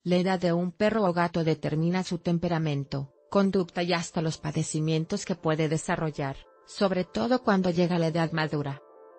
La edad de un perro o gato determina su temperamento, conducta y hasta los padecimientos que puede desarrollar, sobre todo cuando llega a la edad madura.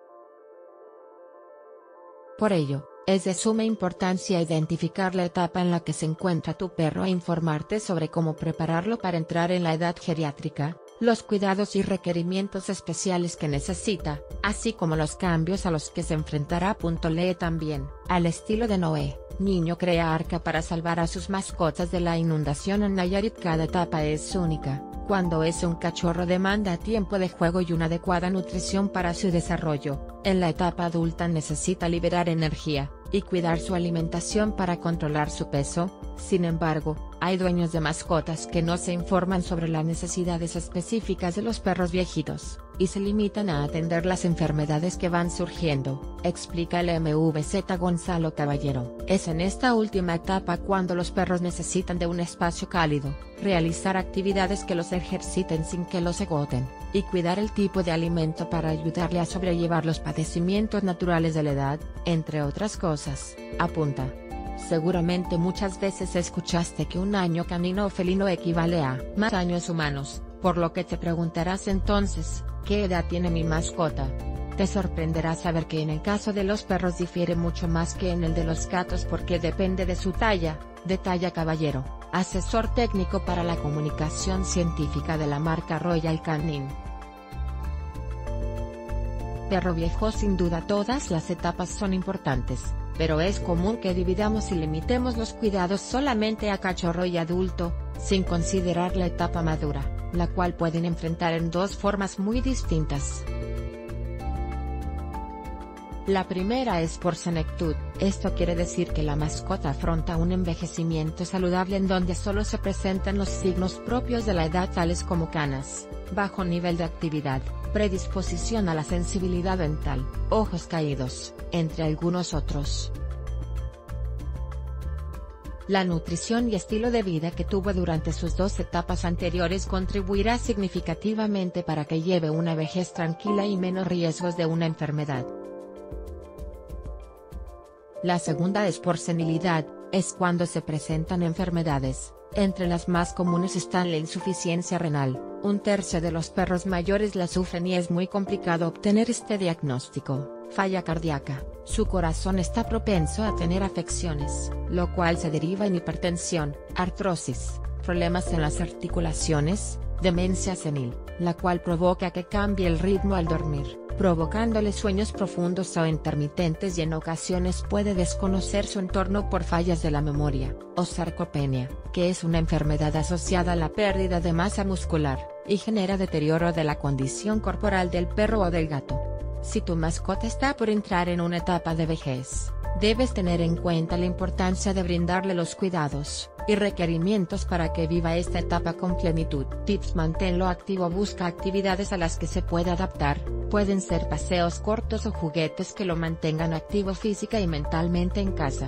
Por ello, es de suma importancia identificar la etapa en la que se encuentra tu perro e informarte sobre cómo prepararlo para entrar en la edad geriátrica, los cuidados y requerimientos especiales que necesita, así como los cambios a los que se enfrentará. Lee también, al estilo de Noé, niño crea arca para salvar a sus mascotas de la inundación en Nayarit. Cada etapa es única. Cuando es un cachorro demanda tiempo de juego y una adecuada nutrición para su desarrollo. En la etapa adulta necesita liberar energía, y cuidar su alimentación para controlar su peso. Sin embargo, hay dueños de mascotas que no se informan sobre las necesidades específicas de los perros viejitos, y se limitan a atender las enfermedades que van surgiendo, explica el MVZ Gonzalo Caballero. Es en esta última etapa cuando los perros necesitan de un espacio cálido, realizar actividades que los ejerciten sin que los agoten, y cuidar el tipo de alimento para ayudarle a sobrellevar los padecimientos naturales de la edad, entre otras cosas, apunta. Seguramente muchas veces escuchaste que un año canino o felino equivale a más años humanos, por lo que te preguntarás entonces, ¿qué edad tiene mi mascota? Te sorprenderá saber que en el caso de los perros difiere mucho más que en el de los gatos porque depende de su talla, detalla Caballero, asesor técnico para la comunicación científica de la marca Royal Canin. Perro viejo. Sin duda todas las etapas son importantes, pero es común que dividamos y limitemos los cuidados solamente a cachorro y adulto, sin considerar la etapa madura, la cual pueden enfrentar en dos formas muy distintas. La primera es por senectud. Esto quiere decir que la mascota afronta un envejecimiento saludable en donde solo se presentan los signos propios de la edad tales como canas, bajo nivel de actividad, predisposición a la sensibilidad dental, ojos caídos, entre algunos otros. La nutrición y estilo de vida que tuvo durante sus dos etapas anteriores contribuirá significativamente para que lleve una vejez tranquila y menos riesgos de una enfermedad. La segunda es por senilidad, es cuando se presentan enfermedades. Entre las más comunes están la insuficiencia renal. Un tercio de los perros mayores la sufren y es muy complicado obtener este diagnóstico. Falla cardíaca, su corazón está propenso a tener afecciones, lo cual se deriva en hipertensión, artrosis, problemas en las articulaciones, demencia senil, la cual provoca que cambie el ritmo al dormir, provocándole sueños profundos o intermitentes y en ocasiones puede desconocer su entorno por fallas de la memoria, o sarcopenia, que es una enfermedad asociada a la pérdida de masa muscular, y genera deterioro de la condición corporal del perro o del gato. Si tu mascota está por entrar en una etapa de vejez, debes tener en cuenta la importancia de brindarle los cuidados y requerimientos para que viva esta etapa con plenitud. Tips: manténlo activo. Busca actividades a las que se pueda adaptar, pueden ser paseos cortos o juguetes que lo mantengan activo física y mentalmente en casa.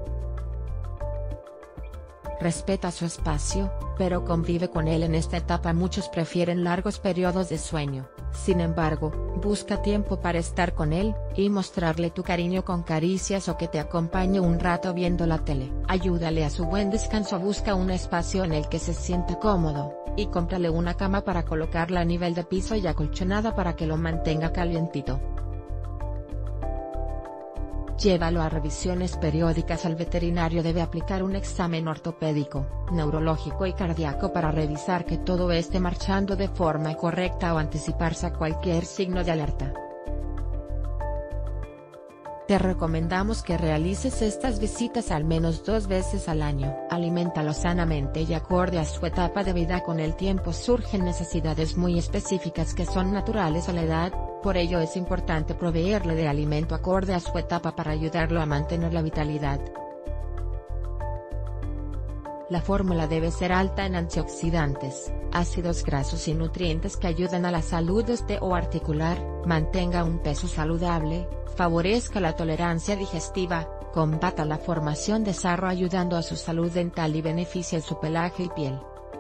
Respeta su espacio, pero convive con él en esta etapa. Muchos prefieren largos periodos de sueño, sin embargo, busca tiempo para estar con él, y mostrarle tu cariño con caricias o que te acompañe un rato viendo la tele. Ayúdale a su buen descanso. Busca un espacio en el que se sienta cómodo, y cómprale una cama para colocarla a nivel de piso y acolchonada para que lo mantenga calientito. Llévalo a revisiones periódicas al veterinario. Debe aplicar un examen ortopédico, neurológico y cardíaco para revisar que todo esté marchando de forma correcta o anticiparse a cualquier signo de alerta. Te recomendamos que realices estas visitas al menos 2 veces al año. Aliméntalo sanamente y acorde a su etapa de vida. Con el tiempo surgen necesidades muy específicas que son naturales a la edad, por ello es importante proveerle de alimento acorde a su etapa para ayudarlo a mantener la vitalidad. La fórmula debe ser alta en antioxidantes, ácidos grasos y nutrientes que ayudan a la salud osteoarticular, mantenga un peso saludable, favorezca la tolerancia digestiva, combata la formación de sarro ayudando a su salud dental y beneficia su pelaje y piel.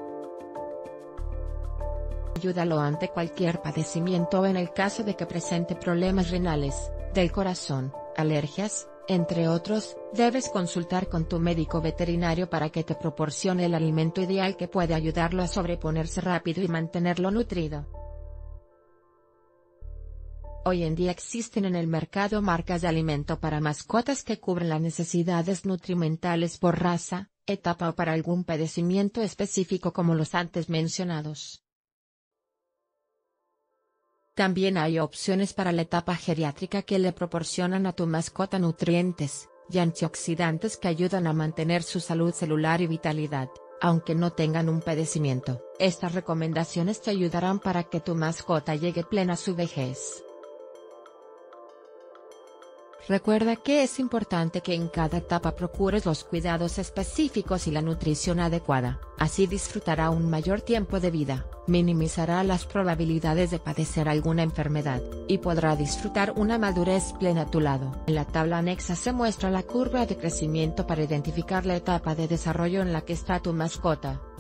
Ayúdalo ante cualquier padecimiento o en el caso de que presente problemas renales, del corazón, alergias, Entre otros, debes consultar con tu médico veterinario para que te proporcione el alimento ideal que puede ayudarlo a sobreponerse rápido y mantenerlo nutrido. Hoy en día existen en el mercado marcas de alimento para mascotas que cubren las necesidades nutrimentales por raza, etapa o para algún padecimiento específico como los antes mencionados. También hay opciones para la etapa geriátrica que le proporcionan a tu mascota nutrientes y antioxidantes que ayudan a mantener su salud celular y vitalidad, aunque no tengan un padecimiento. Estas recomendaciones te ayudarán para que tu mascota llegue plena a su vejez. Recuerda que es importante que en cada etapa procures los cuidados específicos y la nutrición adecuada, así disfrutará un mayor tiempo de vida, minimizará las probabilidades de padecer alguna enfermedad, y podrá disfrutar una madurez plena a tu lado. En la tabla anexa se muestra la curva de crecimiento para identificar la etapa de desarrollo en la que está tu mascota.